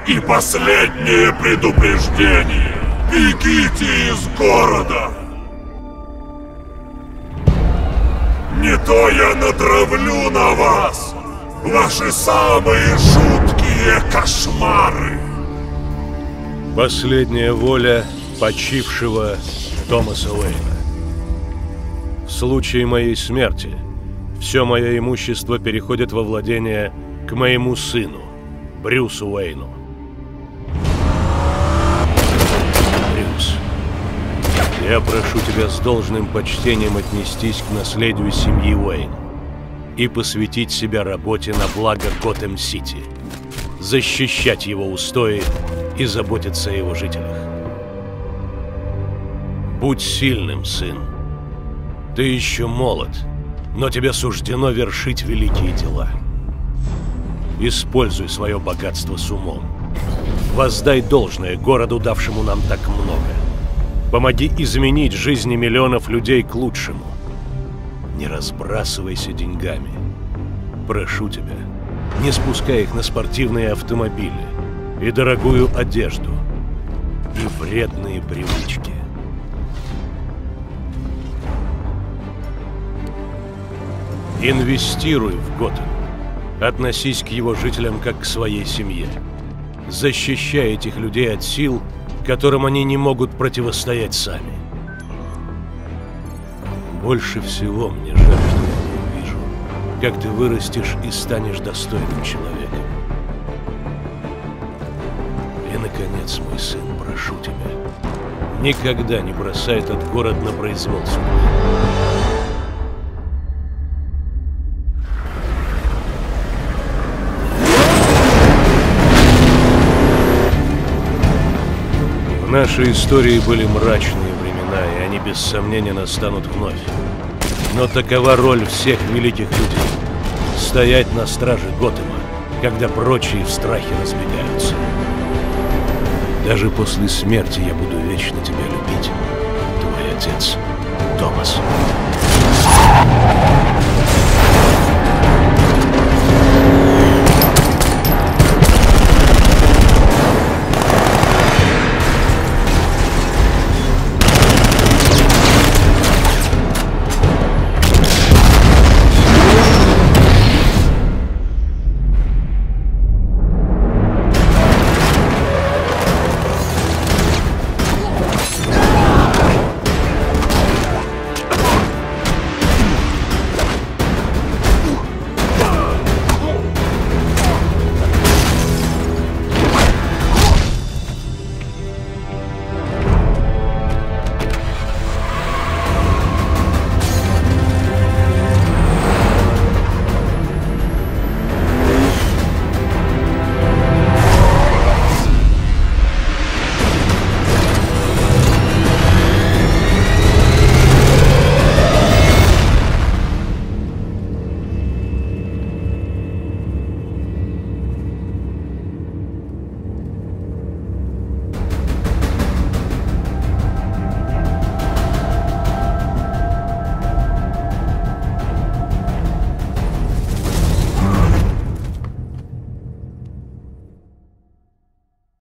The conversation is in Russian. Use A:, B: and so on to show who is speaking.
A: И последнее предупреждение. Бегите из города! Не то я натравлю на вас ваши самые жуткие кошмары.
B: Последняя воля почившего Томаса Уэйна. В случае моей смерти все мое имущество переходит во владение к моему сыну, Брюсу Уэйну. Брюс, я прошу тебя с должным почтением отнестись к наследию семьи Уэйн и посвятить себя работе на благо Готэм-Сити, защищать его устои и заботиться о его жителях. Будь сильным, сын. Ты еще молод, но тебе суждено вершить великие дела. Используй свое богатство с умом. Воздай должное городу, давшему нам так много. Помоги изменить жизни миллионов людей к лучшему. Не разбрасывайся деньгами. Прошу тебя, не спускай их на спортивные автомобили и дорогую одежду, и вредные привычки. Инвестируй в Готэм. Относись к его жителям как к своей семье. Защищай этих людей от сил, которым они не могут противостоять сами. Больше всего мне жаль, что я не увижу, как ты вырастешь и станешь достойным человеком. И, наконец, мой сын, прошу тебя, никогда не бросай этот город на произвол судьбы. В нашей истории были мрачные времена, и они без сомнения настанут вновь. Но такова роль всех великих людей – стоять на страже Готэма, когда прочие в страхе разбегаются. Даже после смерти я буду вечно тебя любить, твой отец, Томас.